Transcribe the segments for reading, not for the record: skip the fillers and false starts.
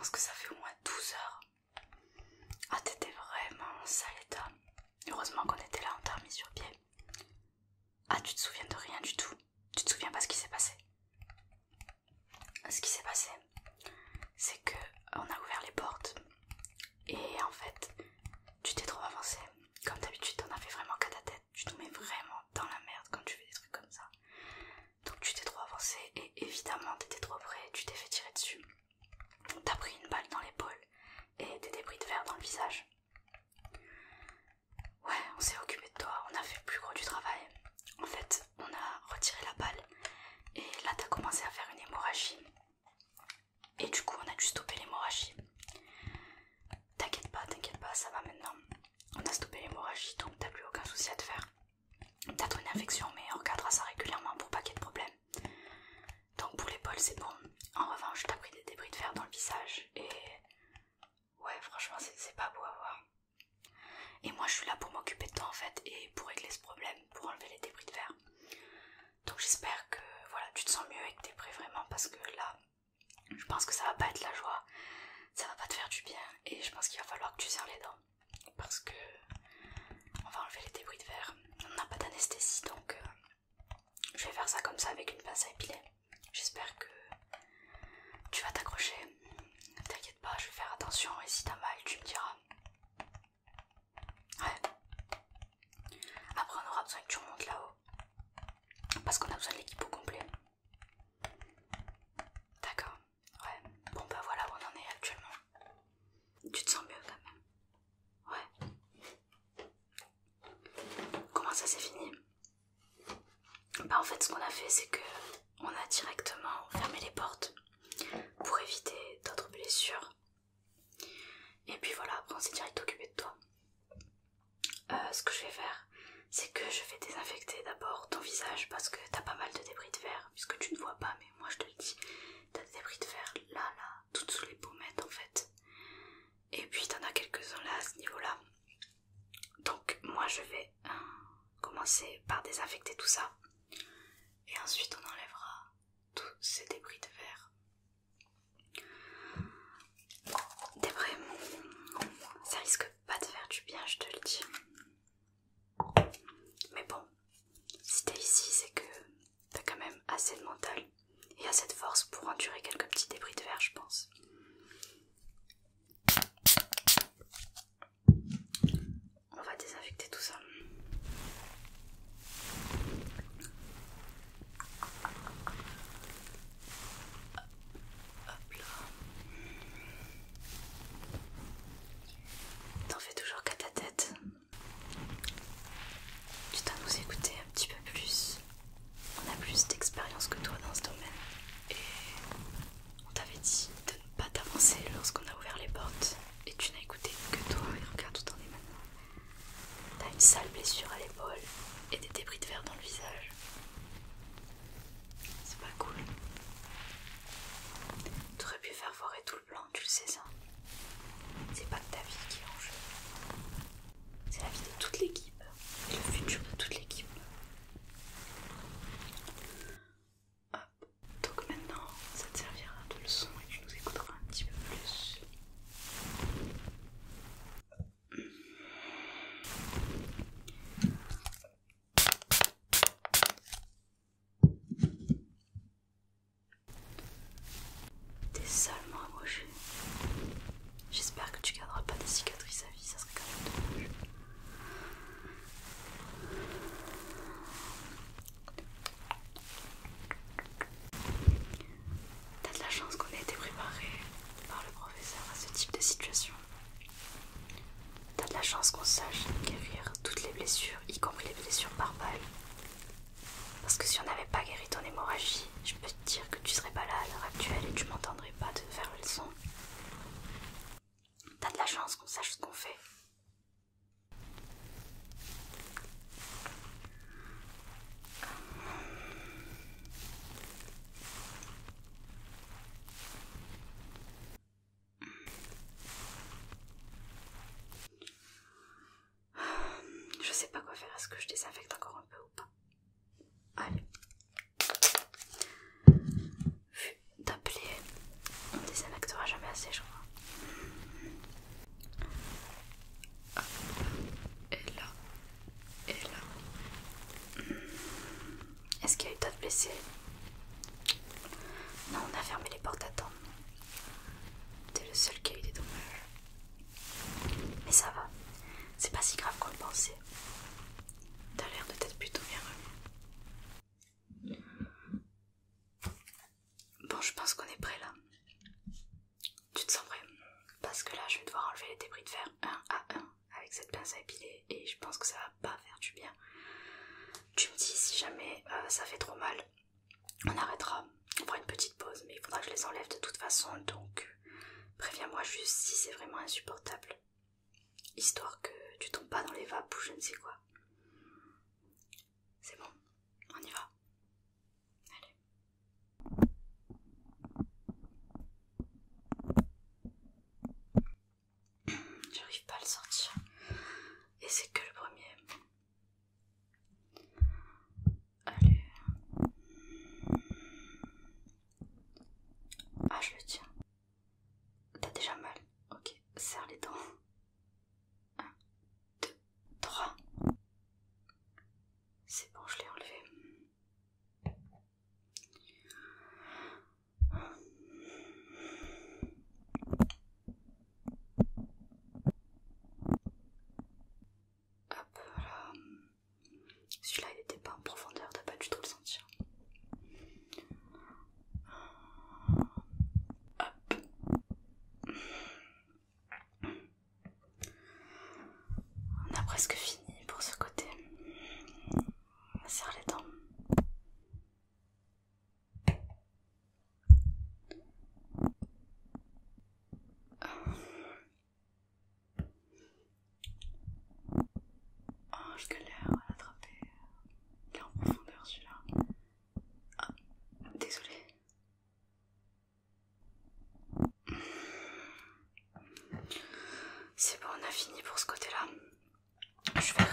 pense que ça fait au moins 12 heures. Ah, t'étais vraiment en sale état. Heureusement qu'on était là, on t'a remis sur pied. Ah, tu te souviens de rien du tout? Tu te souviens pas ce qui s'est passé? Ce qui s'est passé, c'est que on a ouvert les portes et en fait, tu t'es trop avancé. Comme d'habitude, t'en as fait vraiment qu'à ta tête. Tu nous mets vraiment dans la merde quand tu fais des trucs comme ça. Donc tu t'es trop avancé et évidemment t'étais trop près, tu t'es fait tirer dessus. T'as pris une balle dans l'épaule et des débris de verre dans le visage. Ouais, on s'est occupé de toi, on a fait le plus gros du travail. En fait, on a retiré la balle et là t'as commencé à faire une hémorragie. Et du coup on a dû stopper l'hémorragie. T'inquiète pas, ça va maintenant. On a stoppé l'hémorragie donc t'as plus aucun souci à te faire. T'as trop une infection mais on regardera ça régulièrement pour pas qu'il y ait de problème. Donc pour l'épaule c'est bon. En revanche t'as pris des débris de verre dans le visage et... ouais franchement c'est pas beau à voir. Et moi je suis là pour m'occuper de toi en fait et pour régler ce problème, pour enlever les débris de verre. Donc j'espère que voilà tu te sens mieux et que t'es prêt vraiment parce que là je pense que ça va pas être la joie, ça va pas te faire du bien et je pense qu'il va falloir que tu serres les dents parce que on va enlever les débris de verre. On n'a pas d'anesthésie donc je vais faire ça comme ça avec une pince à épiler. J'espère que tu vas t'accrocher. T'inquiète pas, je vais faire attention et si t'as mal tu me diras. Ouais. Après on aura besoin que tu remontes là-haut parce qu'on a besoin de l'équipe au complet. D'accord. Ouais. Bon bah voilà où on en est actuellement. Tu te sens mieux quand même? Ouais. Comment ça s'est fini? Bah en fait ce qu'on a fait c'est que on a directement fermé les portes pour éviter d'autres blessures. Et puis voilà, après on s'est direct occupé de toi. Ce que je vais faire, c'est que je vais désinfecter d'abord ton visage parce que t'as pas mal de débris de verre, puisque tu ne vois pas, mais moi je te le dis, t'as des débris de verre là, tout sous les pommettes en fait. Et puis t'en as quelques-uns là à ce niveau-là. Donc moi je vais commencer par désinfecter tout ça. Et ensuite on enlèvera tous ces débris de verre. T'es prêt? Ça risque pas de faire du bien, je te le dis. Mais bon, si t'es ici, c'est que t'as quand même assez de mental et assez de force pour endurer quelques petits débris de verre, je pense. On va désinfecter tout ça. Hop là. T'en fais toujours qu'à ta tête. Tu dois nous écouter un petit peu plus. On a plus d'expérience que toi dans ce domaine. Et on t'avait dit de ne pas t'avancer lorsqu'on a ouvert les portes. Et tu n'as écouté que toi. Et regarde où t'en es maintenant. T'as une sale blessure à l'épaule et des débris de verre dans le visage. C'est pas cool. T'aurais pu faire foirer tout le plan, tu le sais ça. C'est pas que ta vie qui est en jeu. C'est la vie de toute l'équipe. Et le futur de toute l'équipe. Hop. Donc maintenant, ça te servira de leçon et tu nous écouteras un petit peu plus. T'es salement amoché. J'espère que tu garderas pas des cicatrices à vie, ça serait quand même dommage. T'as de la chance qu'on ait été préparé par le professeur à ce type de situation. T'as de la chance qu'on sache guérir toutes les blessures, y compris les blessures par balle. Parce que si on n'avait pas guéri ton hémorragie, je peux te dire que tu serais pas là à l'heure actuelle et tu m'entendrais pas te faire la leçon. T'as de la chance qu'on sache ce qu'on fait. Je sais pas quoi faire, est-ce que je désinfecte encore un peu ou pas? Allez. Vu d'appeler, on désinfectera jamais assez, je crois. de faire un à un avec cette pince à épiler et je pense que ça va pas faire du bien. Tu me dis si jamais ça fait trop mal, on arrêtera, on fera une petite pause, mais il faudra que je les enlève de toute façon, donc préviens-moi juste si c'est vraiment insupportable, histoire que tu tombes pas dans les vapes ou je ne sais quoi. C'est bon, on y va. Allez. J'arrive pas à le sortir. Et c'est que le premier. Allez. Ah, je le tiens. T'as déjà mal. Ok, serre les dents. 1, 2, 3. C'est bon, je l'ai enlevé. Hop, voilà. Celui-là, il était pas en profondeur, t'as pas du tout le sentir. Hop. On a presque fini pour ce côté. On serre les dents. Oh, je galère à l'attraper. Il est en profondeur celui-là. Ah, désolée. C'est bon, on a fini pour ce côté-là. Je vais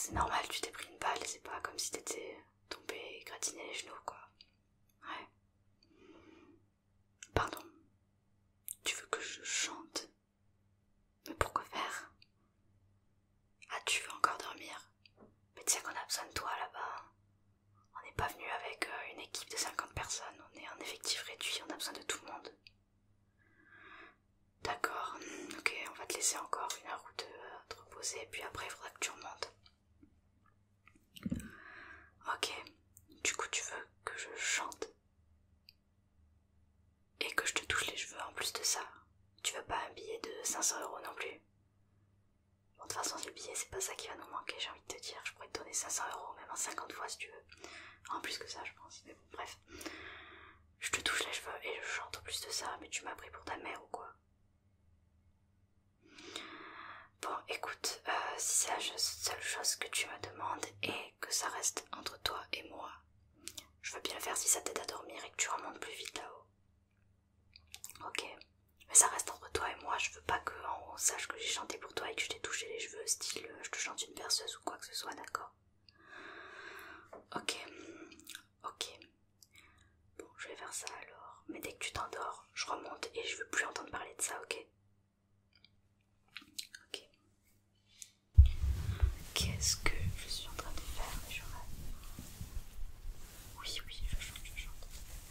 c'est normal, tu t'es pris une balle, c'est pas comme si t'étais tombé et gratiné les genoux, quoi. Ouais. Pardon. Tu veux que je chante? Mais pourquoi faire? Ah, tu veux encore dormir? Mais tu sais qu'on a besoin de toi là-bas. On n'est pas venu avec une équipe de 50 personnes, on est en effectif réduit, on a besoin de tout le monde. D'accord, ok, on va te laisser encore 1 heure ou 2 à te reposer, puis après il faudra que tu remontes. Ok, du coup tu veux que je chante et que je te touche les cheveux en plus de ça. Tu veux pas un billet de 500 € non plus? Bon, de toute façon le billet c'est pas ça qui va nous manquer, j'ai envie de te dire, je pourrais te donner 500 €, même en 50 fois si tu veux. En plus que ça je pense, mais bon bref. Je te touche les cheveux et je chante en plus de ça, mais tu m'as pris pour ta mère ou quoi? Bon écoute, si c'est la seule chose que tu me demandes et que ça reste entre toi et moi, je veux bien le faire si ça t'aide à dormir et que tu remontes plus vite là-haut. Ok, mais ça reste entre toi et moi, je veux pas qu'on sache que j'ai chanté pour toi et que je t'ai touché les cheveux, style je te chante une berceuse ou quoi que ce soit, d'accord? Ok, ok. Bon, je vais faire ça alors, mais dès que tu t'endors, je remonte et je veux plus entendre parler de ça, ok? Ok. Qu'est-ce que je suis en train de faire, mais je rêve. Oui, je chante, je chante.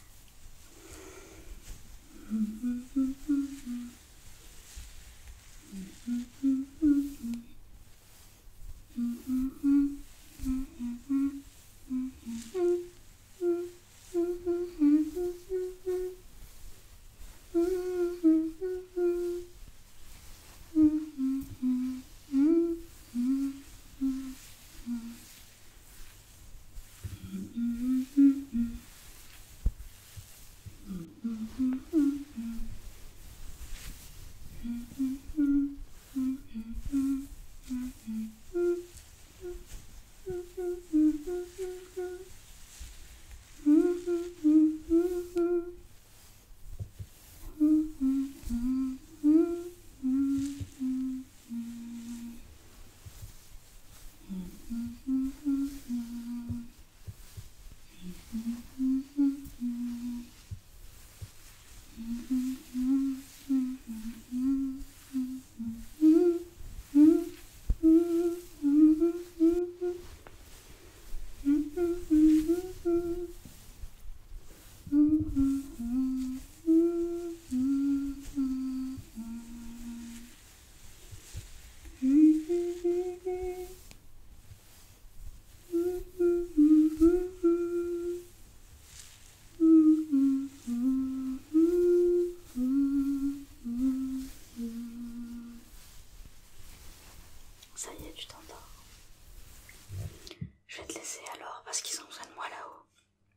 Ça y est, tu t'endors. Je vais te laisser alors parce qu'ils ont besoin de moi là-haut.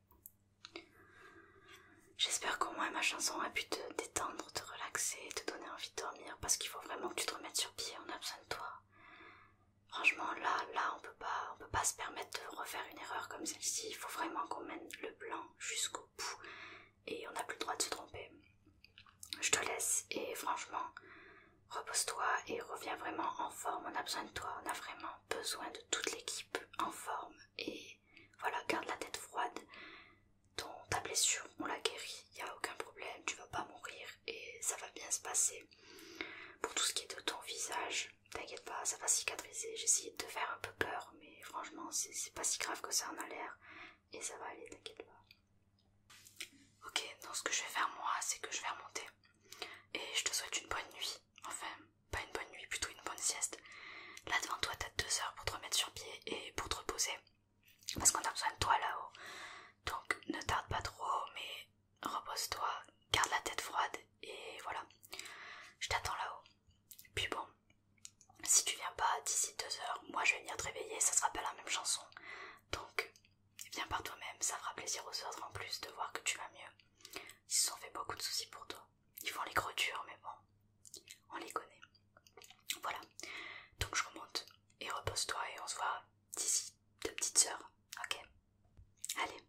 J'espère qu'au moins ma chanson a pu te détendre, te relaxer, te donner envie de dormir parce qu'il faut vraiment que tu te remettes sur pied, on a besoin de toi. Franchement là on peut pas se permettre de refaire une erreur comme celle-ci, il faut vraiment qu'on mène le plan jusqu'au bout et on n'a plus le droit de se tromper. Je te laisse et franchement, repose-toi et reviens vraiment en forme, on a besoin de toi, on a vraiment besoin de toute l'équipe en forme et voilà, garde la tête froide. Ta blessure, on l'a guérie, il n'y a aucun problème, tu vas pas mourir et ça va bien se passer. Pour tout ce qui est de ton visage, t'inquiète pas, ça va cicatriser, j'ai essayé de te faire un peu peur, mais franchement c'est pas si grave que ça en a l'air et ça va aller, t'inquiète pas. Ok, donc ce que je vais faire moi, c'est que je vais remonter et je te souhaite une bonne nuit, enfin pas une bonne nuit, plutôt une bonne sieste. Là devant toi t'as 2 heures pour te remettre sur pied et pour te reposer, parce qu'on a besoin de toi là-haut. Donc ne tarde pas trop, mais repose-toi, garde la tête froide et voilà, je t'attends là-haut. Puis bon, si tu viens pas d'ici 2 heures, moi je vais venir te réveiller, ça sera pas la même chanson. Donc viens par toi-même, ça fera plaisir aux autres en plus de voir que tu vas mieux. Ils se sont fait beaucoup de soucis pour toi, ils font les gros durs mais bon, on les connaît. Voilà, donc je remonte et repose-toi et on se voit d'ici 2 petites heures, ok? Allez.